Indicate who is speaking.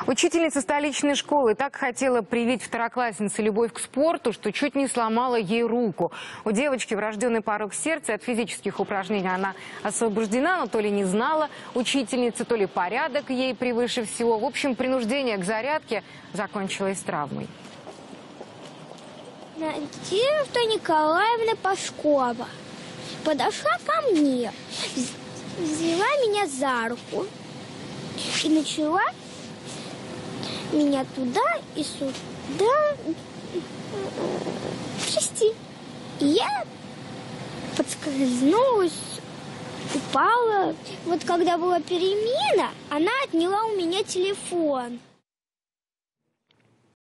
Speaker 1: Учительница столичной школы так хотела привить второкласснице любовь к спорту, что чуть не сломала ей руку. У девочки врожденный порок сердца, и от физических упражнений она освобождена, но то ли не знала учительница, то ли порядок ей превыше всего. В общем, принуждение к зарядке закончилось травмой.
Speaker 2: Надежда Николаевна Пашкова подошла ко мне, взяла меня за руку и начала меня туда и сюда трясти. И я подскользнулась, упала. Вот когда была перемена, она отняла у меня телефон.